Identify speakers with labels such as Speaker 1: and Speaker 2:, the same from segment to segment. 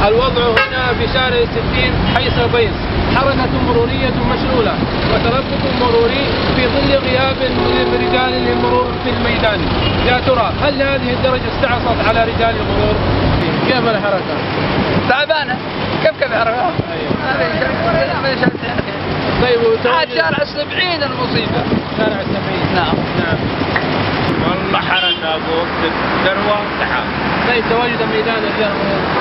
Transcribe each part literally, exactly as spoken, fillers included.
Speaker 1: الوضع هنا في شارع الستين حيث بيص حركة مرورية مشلولة وترقب مروري في ظل غياب رجال المرور في الميدان. يا ترى هل هذه الدرجة استعصت على رجال المرور؟ كيف الحركة؟
Speaker 2: تعبانة. كيف كيف الحركة؟
Speaker 1: أيوه. طيب
Speaker 2: عاد شارع السبعين المصيبة.
Speaker 1: شارع السبعين.
Speaker 2: نعم.
Speaker 1: نعم.
Speaker 3: والله حركة بوقت الذروة سحاب.
Speaker 1: طيب تواجد ميدان الرجال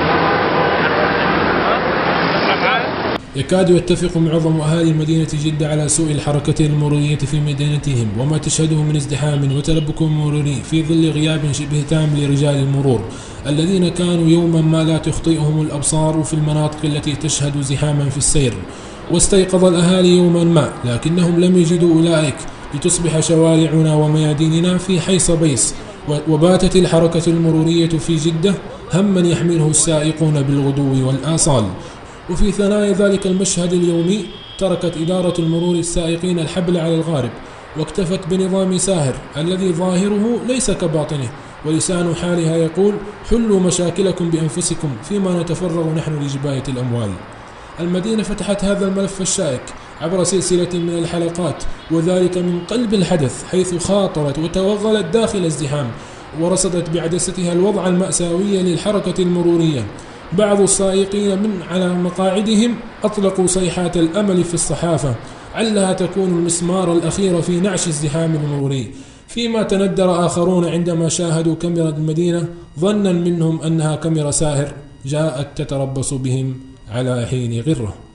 Speaker 4: يكاد يتفق معظم أهالي مدينة جدة على سوء الحركة المرورية في مدينتهم وما تشهده من ازدحام وتلبك مروري في ظل غياب شبه تام لرجال المرور الذين كانوا يوما ما لا تخطئهم الأبصار في المناطق التي تشهد زحاما في السير. واستيقظ الأهالي يوما ما لكنهم لم يجدوا أولئك لتصبح شوارعنا ومياديننا في حيص بيص، وباتت الحركة المرورية في جدة هما يحمله السائقون بالغدو والآصال. وفي ثنايا ذلك المشهد اليومي تركت إدارة المرور السائقين الحبل على الغارب واكتفت بنظام ساهر الذي ظاهره ليس كباطنه، ولسان حالها يقول حلوا مشاكلكم بأنفسكم فيما نتفرغ نحن لجباية الأموال. المدينة فتحت هذا الملف الشائك عبر سلسلة من الحلقات وذلك من قلب الحدث، حيث خاطرت وتوغلت داخل الازدحام ورصدت بعدستها الوضع المأساوي للحركة المرورية. بعض السائقين من على مقاعدهم أطلقوا صيحات الأمل في الصحافة علها تكون المسمار الأخير في نعش الزحام المروري، فيما تندر آخرون عندما شاهدوا كاميرا المدينة ظنا منهم أنها كاميرا ساهر جاءت تتربص بهم على حين غره.